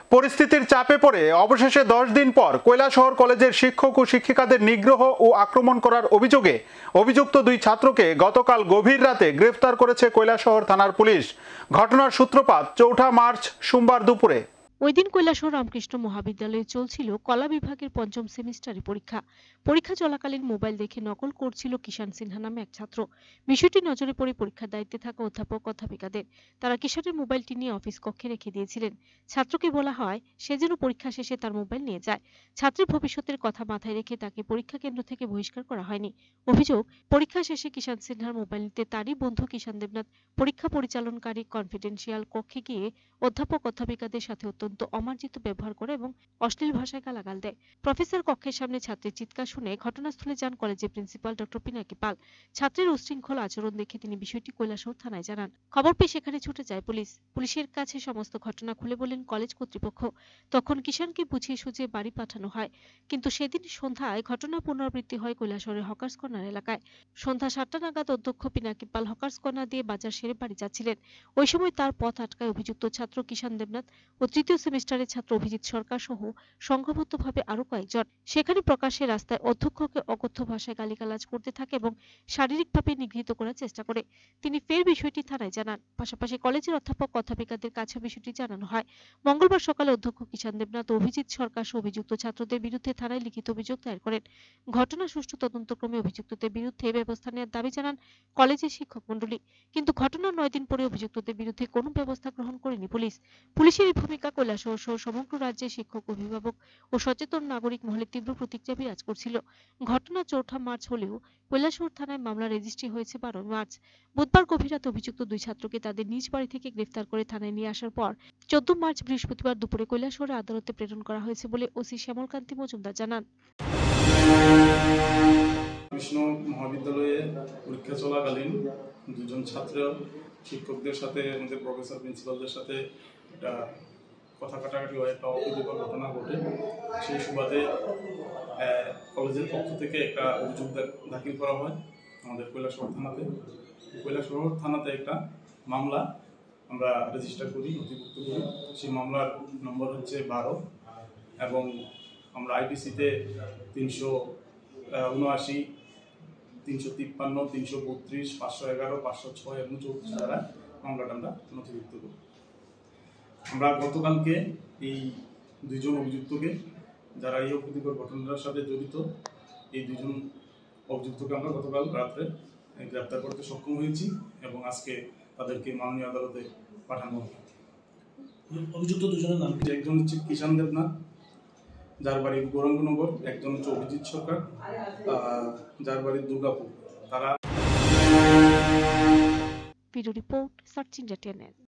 পরিস্থিতির চাপে পড়ে অবশেষে 10 দিন পর কৈলাসহর কলেজের শিক্ষক ও শিক্ষিকাদের নিগ্রহ ও আক্রমণ করার অভিযোগে অভিযুক্ত দুই ছাত্রকে গতকাল গভীর রাতে গ্রেফতার করেছে কৈলাসহর থানার পুলিশ। ঘটনার সূত্রপাত 4 মার্চ সোমবার দুপুরে। ওই দিন কৈলাসহর রামকৃষ্ণ মহাবিদ্যালয়ে চলছিল কলা বিভাগের 5ম সেমিস্টারের পরীক্ষা চলাকালীন মোবাইল দেখে নকল করছিল কিষান সিনহা নামে এক ছাত্র। বিষয়টি নজরে পড়ে পরীক্ষার দায়িত্বে থাকা অধ্যাপক অধ্যাপিকাদের। তারা কিষানের মোবাইলটি নিয়ে অফিস কক্ষে রেখে দিয়েছিলেন। ছাত্রকে বলা হয় সে যেন পরীক্ষা শেষে তার মোবাইল নিয়ে যায়। ছাত্রের ভবিষ্যতের কথা মাথায় রেখে তাকে পরীক্ষা কেন্দ্র থেকে বহিষ্কার করা হয়নি। অভিযোগ, পরীক্ষা শেষে কিষান সিনহার মোবাইল নিতে তারই বন্ধু কিষান দেবনাথ পরীক্ষা পরিচালনকারী কনফিডেন্সিয়াল কক্ষে গিয়ে অধ্যাপক অধ্যাপিকাদের সাথে অত্যন্ত অমার্জিত ব্যবহার করে এবং অশ্লীল ভাষায় গালাগাল দেয়। প্রফেসর কক্ষের সামনে ছাত্রের চিৎকার শুনে ঘটনাস্থলে যান কলেজের প্রিন্সিপাল ডক্টর পিনাকি পাল। ছাত্রের উচ্ছৃঙ্খল আচরণ দেখে তিনি বিষয়টি কৈলাসহর থানায় জানান। খবর পেয়ে সেখানে ছুটে যায় পুলিশ। পুলিশের কাছে সমস্ত ঘটনা খুলে বলেন কলেজ কর্তৃপক্ষ। তখন কিষানকে বুঝিয়ে সুঝিয়ে বাড়ি পাঠানো হয়। কিন্তু সেদিন সন্ধ্যায় ঘটনা পুনরাবৃত্তি হয় কৈলাসহরের হকার্স কর্নার এলাকায়। সন্ধ্যা 7টা নাগাদ অধ্যক্ষ পিনাকি পাল হকার্স কর্নার দিয়ে বাজার সেরে বাড়ি যাচ্ছিলেন। ওই সময় তার পথ আটকায় অভিযুক্ত ছাত্র কিষান দেবনাথ ও তৃতীয় সেমিস্টারের ছাত্র অভিজিৎ সরকার সহ সংঘবদ্ধভাবে আরো কয়েকজন। সেখানে প্রকাশ্যে রাস্তায় অধ্যক্ষকে অকথ্য ভাষায় গালিগালাজ করতে থাকে এবং শারীরিকভাবে নিগৃহীত করার চেষ্টা করে। তিনি ফের বিষয়টি থানায় জানান। পাশাপাশি কলেজের অধ্যাপক অধ্যাপিকাদের কাছে বিষয়টি জানানো হয়। মঙ্গলবার সকালে অধ্যক্ষ কিষান দেবনাথ ও অভিজিৎ সরকার সহ অভিযুক্ত ছাত্রদের বিরুদ্ধে থানায় লিখিত অভিযোগ দায়ের করেন। ঘটনা সুষ্ঠু তদন্তক্রমে অভিযুক্তদের বিরুদ্ধে ব্যবস্থা নেওয়ার দাবি জানান কলেজের শিক্ষক মণ্ডলী। কিন্তু ঘটনার 9 দিন পরে অভিযুক্তদের বিরুদ্ধে কোনো ব্যবস্থা গ্রহণ করেনি পুলিশ। পুলিশের এই ভূমিকা কৈলাসহর সহ সমগ্র রাজ্যে শিক্ষক, অভিভাবক ও সচেতন নাগরিক মহলে তীব্র প্রতিক্রিয়া বিরাজ করছিল। ঘটনা 4 মার্চ হলেও কৈলাসহর থানায় মামলা রেজিস্ট্রি হয়েছে 12 মার্চ। বুধবার গভীর রাতে অভিযুক্ত দুই ছাত্রকে তাদের নিজ বাড়ি থেকে গ্রেফতার করে থানায় নিয়ে আসার পর 14 মার্চ বৃহস্পতিবার দুপুরে কৈলাসহরের আদালতে প্রেরণ করা হয়েছে বলে ওসি শ্যামলকান্তি মজুমদার জানান। কৃষ্ণ মহাবিদ্যালয়ে পরীক্ষা চলাকালীন দুজন ছাত্র শিক্ষকদের সাথে আমাদের প্রফেসর প্রিন্সিপালদের সাথে একটা কথা কাটাকাটি হয়, একটা অপ্রীতিকর ঘটনা ঘটে। সেই সুবাদে কলেজের পক্ষ থেকে একটা অভিযোগ দাখিল করা হয় আমাদের কৈলাসহর থানাতে। কৈলাসহর থানাতে একটা মামলা আমরা রেজিস্টার করি, নথিভুক্ত করি। সেই মামলার নম্বর হচ্ছে 12 এবং আমরা আইপিসিতে 379, 353, 332, 511, 506 এবং 34 দ্বারা মামলাটা আমরা নথিভুক্ত করি। আমরা গতকালকে এই দুইজন অভিযুক্তকে, যারা এই অপ্রীতিকর ঘটনার সাথে জড়িত, এই দুইজন অভিযুক্তকে আমরা গতকাল রাত্রে গ্রেপ্তার করতে সক্ষম হয়েছি এবং আজকে তাদেরকে মাননীয় আদালতে পাঠানো হবে। অভিযুক্ত দুজনের নাম? একজন হচ্ছে কিষান দেবনাথ, যার বাড়ি গৌরাঙ্গনগর, একজন হচ্ছে অভিজিৎ সরকার, যার বাড়ি দুর্গাপুর। তারা video report search India channel.